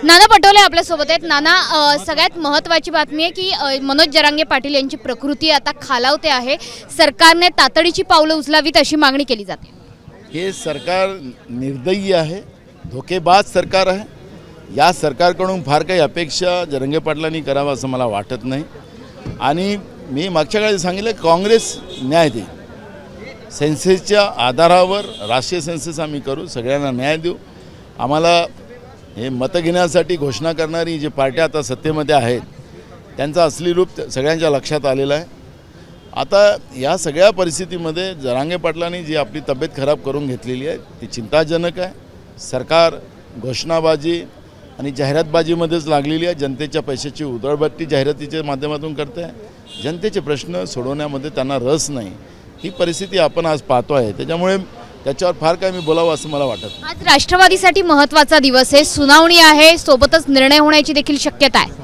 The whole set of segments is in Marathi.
नाना पटोले आपल्या सोबत आहेत। नाना, सगळ्यात महत्त्वाची बातमी आहे की मनोज जरांगे पाटील यांची प्रकृती आता खालावते आहे। सरकारने तातडीची पावलं उचलावीत अशी मागणी केली जाते। हे सरकार निर्दयी आहे, धोकेबाज सरकार आहे। या सरकारकडून फार काही अपेक्षा जरांगे पाटलांनी करावा असं मला वाटत नाही। आणि मी मागच्या काळी सांगितलं काँग्रेस न्याय देईल, सेन्सेसच्या आधारावर राष्ट्रीय सेन्सेस आम्ही करू, सगळ्यांना न्याय देऊ। आम्हाला हे मतं घेण्यासाठी घोषणा करणारी जी पार्ट्या आता सत्तेमध्ये आहेत त्यांचा असली रूप सगळ्यांच्या लक्षात आलेलं आहे। आता या सगळ्या परिस्थितीमध्ये जरांगे पाटलांनी जी आपली तब्येत खराब करून घेतलेली आहे ती चिंताजनक आहे। सरकार घोषणाबाजी आणि जाहिरातबाजीमध्येच लागलेली आहे। जनतेच्या पैशाची उधळपट्टी जाहिरातीच्या माध्यमातून करते आहे। जनतेचे प्रश्न सोडवण्यामध्ये त्यांना रस नाही। ही परिस्थिती आपण आज पाहतो आहे, त्याच्यामुळे त्याच्यावर फार काय मी बोलावं असं मला वाटत नाही। आज राष्ट्रवादीसाठी महत्त्वाचा दिवस आहे, सुनावणी आहे, सोबतच निर्णय होण्याची देखील शक्यता आहे।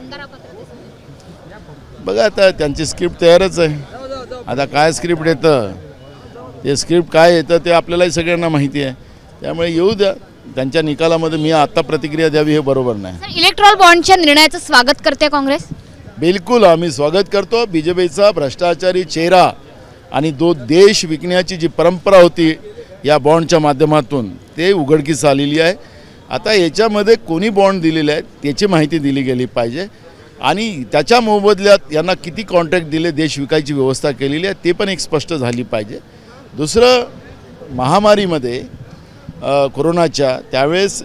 बघा आता त्यांची स्क्रिप्ट तयारच आहे। आता काय स्क्रिप्ट येतं, ते स्क्रिप्ट काय येतं ते आपल्यालाही सगळ्यांना माहिती आहे। त्यामुळे येऊ द्या, त्यांच्या निकालामध्ये मी आता प्रतिक्रिया द्यावी हे बरोबर नाही। सर, इलेक्ट्रॉल बॉन्डच्या निर्णयाचं स्वागत करते काँग्रेस? बिलकुल आम्ही स्वागत करतो। बीजेपीचा भ्रष्टाचारी चेहरा आणि देश विकण्याची जी परंपरा होती या बॉन्डच्या माध्यमातून ते उघडकीस आलेली आहे। आता याच्यामध्ये कोणी बॉन्ड दिलेले आहेत त्याची माहिती दिली गेली पाहिजे आणि त्याच्या मोबदल्यात यांना किती कॉन्ट्रॅक्ट दिले, देश विकायची व्यवस्था केलेली आहे ते पण एक स्पष्ट झाली पाहिजे। दुसरं, महामारीमध्ये कोरोनाच्या त्यावेळेस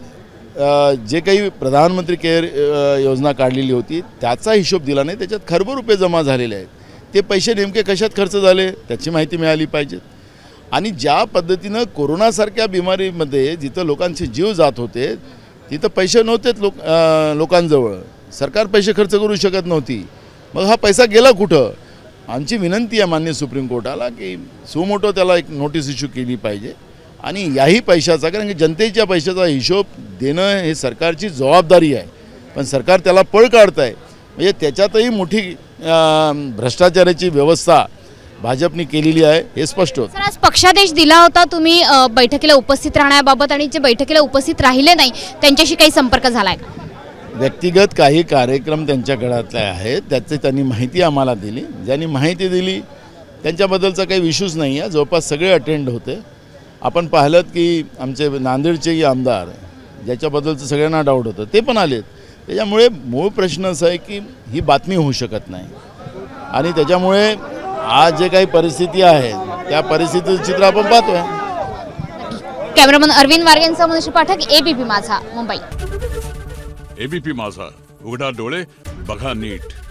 जे काही प्रधानमंत्री केअर योजना काढलेली होती त्याचा हिशोब दिला नाही। त्याच्यात खरबो रुपये जमा झालेले आहेत, ते पैसे नेमके कशात खर्च झाले त्याची माहिती मिळाली पाहिजे। आणि ज्या पद्धतीनं कोरोनासारख्या बिमारीमध्ये जिथं लोकांचे जीव जात होते तिथं पैसे नव्हतेच लोकांजवळ, सरकार पैसे खर्च करू शकत नव्हती। मग हा पैसा गेला कुठं? आमची विनंती आहे माननीय सुप्रीम कोर्टाला की सुमोटो त्याला एक नोटीस इश्यू केली पाहिजे आणि याही पैशाचा, कारण की जनतेच्या पैशाचा हिशोब देणं हे सरकारची जबाबदारी आहे, पण सरकार त्याला पळ काढत आहे। म्हणजे त्याच्यातही मोठी भ्रष्टाचाराची व्यवस्था भाजपने केलेली आहे हे स्पष्ट होतं। सर, आज पक्षादेश दिला होता तुम्ही बैठकीला उपस्थित राहण्याबाबत, आणि जे बैठकीला उपस्थित राहिले नाही त्यांच्याशी काही संपर्क झालाय का? व्यक्तिगत काही कार्यक्रम त्यांच्या गळ्यातले आहेत, त्याची त्यांनी माहिती आम्हाला दिली। ज्यांनी माहिती दिली त्यांच्याबद्दलचा काही इश्यूज नाही आहे, जवळपास सगळे अटेंड होते। आपण पाहिलं की आमचे नांदेडचेही आमदार ज्याच्याबद्दलचं सगळ्यांना डाऊट होतं ते पण आलेत। त्याच्यामुळे मूळ प्रश्न असा आहे की ही बातमी होऊ शकत नाही आणि त्याच्यामुळे आज जे काही परिस्थिती आहे त्या परिस्थितीचं चित्र आपण पाहतोय। कॅमेरामन अरविंद वारगेंचा मनुष्य पाठक, एबीपी माझा, मुंबई। एबीपी माझा, उघडा डोळे बघा नीट।